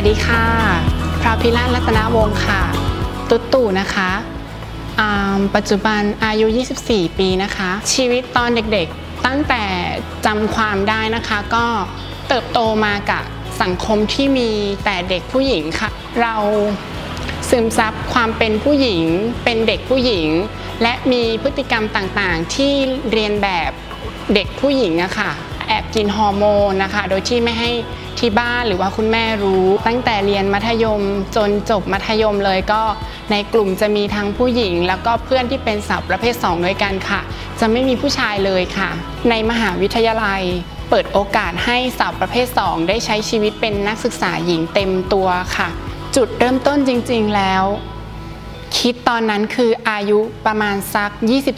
ดีค่ะพระพิราชรัตนวงศ์ค่ะตุ๊ตู่นะคะปัจจุบันอายุ24ปีนะคะชีวิตตอนเด็กๆตั้งแต่จำความได้นะคะก็เติบโตมากับสังคมที่มีแต่เด็กผู้หญิงค่ะเราซึมซับความเป็นผู้หญิงเป็นเด็กผู้หญิงและมีพฤติกรรมต่างๆที่เรียนแบบเด็กผู้หญิงอะค่ะแอบกินฮอร์โมนนะคะโดยที่ไม่ให้ที่บ้านหรือว่าคุณแม่รู้ตั้งแต่เรียนมัธยมจนจบมัธยมเลยก็ในกลุ่มจะมีทั้งผู้หญิงแล้วก็เพื่อนที่เป็นสาวประเภท2ด้วยกันค่ะจะไม่มีผู้ชายเลยค่ะในมหาวิทยาลัยเปิดโอกาสให้สาวประเภท2ได้ใช้ชีวิตเป็นนักศึกษาหญิงเต็มตัวค่ะจุดเริ่มต้นจริงๆแล้วคิดตอนนั้นคืออายุประมาณสัก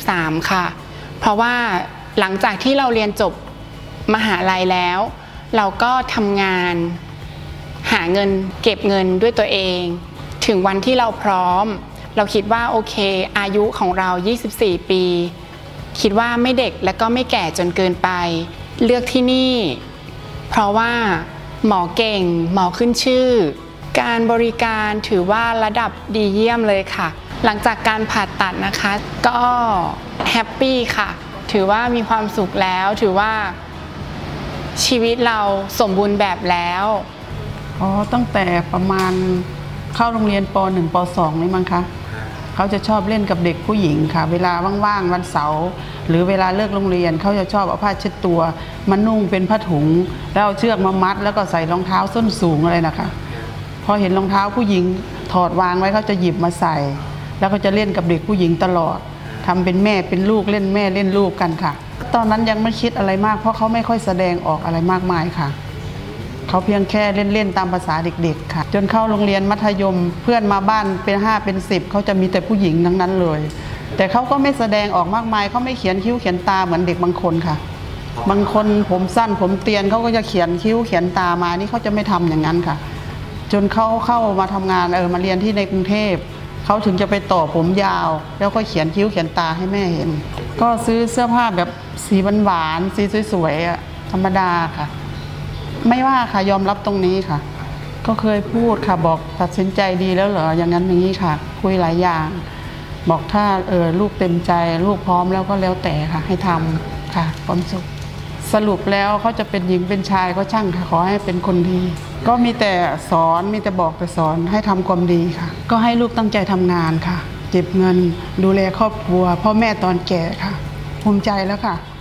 23ค่ะเพราะว่าหลังจากที่เราเรียนจบมหาลัยแล้วเราก็ทำงานหาเงินเก็บเงินด้วยตัวเองถึงวันที่เราพร้อมเราคิดว่าโอเคอายุของเรา24ปีคิดว่าไม่เด็กและก็ไม่แก่จนเกินไปเลือกที่นี่เพราะว่าหมอเก่งหมอขึ้นชื่อการบริการถือว่าระดับดีเยี่ยมเลยค่ะหลังจากการผ่าตัดนะคะก็แฮปปี้ค่ะถือว่ามีความสุขแล้วถือว่าชีวิตเราสมบูรณ์แบบแล้วตั้งแต่ประมาณเข้าโรงเรียนป.1 ป.2 นี่มั้งคะเขาจะชอบเล่นกับเด็กผู้หญิงค่ะเวลาว่างๆวันเสาร์หรือเวลาเลิกโรงเรียนเขาจะชอบเอาผ้าเช็ดตัวมานุ่งเป็นผ้าถุงแล้วเอาเชือกมามัดแล้วก็ใส่รองเท้าส้นสูงอะไรนะคะพอเห็นรองเท้าผู้หญิงถอดวางไว้เขาจะหยิบมาใส่แล้วก็จะเล่นกับเด็กผู้หญิงตลอดทำเป็นแม่เป็นลูกเล่นแม่เล่นลูกกันค่ะตอนนั้นยังไม่คิดอะไรมากเพราะเขาไม่ค่อยแสดงออกอะไรมากมายค่ะเขาเพียงแค่เล่นตามภาษาเด็กๆค่ะจนเข้าโรงเรียนมัธยมเพื่อนมาบ้านเป็น5เป็น10เขาจะมีแต่ผู้หญิงทั้งนั้นเลยแต่เขาก็ไม่แสดงออกมากมายเขาไม่เขียนคิ้วเขียนตาเหมือนเด็กบางคนค่ะบางคนผมสั้นผมเตียนเขาก็จะเขียนคิ้วเขียนตามานี่เขาจะไม่ทำอย่างนั้นค่ะจนเขาเข้ามาทำงานมาเรียนที่ในกรุงเทพเขาถึงจะไปต่อผมยาวแล้วก็เขียนคิ้วเขียนตาให้แม่เห็นก็ซื้อเสื้อผ้าแบบสีหวานๆสีสวยๆธรรมดาค่ะไม่ว่าค่ะยอมรับตรงนี้ค่ะก็เคยพูดค่ะบอกตัดสินใจดีแล้วเหรออย่างนั้นอย่างนี้ค่ะคุยหลายอย่างบอกถ้าลูกเต็มใจลูกพร้อมแล้วก็แล้วแต่ค่ะให้ทำค่ะความสุขสรุปแล้วเขาจะเป็นหญิงเป็นชายก็ช่างค่ะขอให้เป็นคนดีก็มีแต่สอนมีแต่บอกแต่สอนให้ทำความดีค่ะก็ให้ลูกตั้งใจทำงานค่ะเก็บเงินดูแลครอบครัวพ่อแม่ตอนแก่ค่ะภูมิใจแล้วค่ะ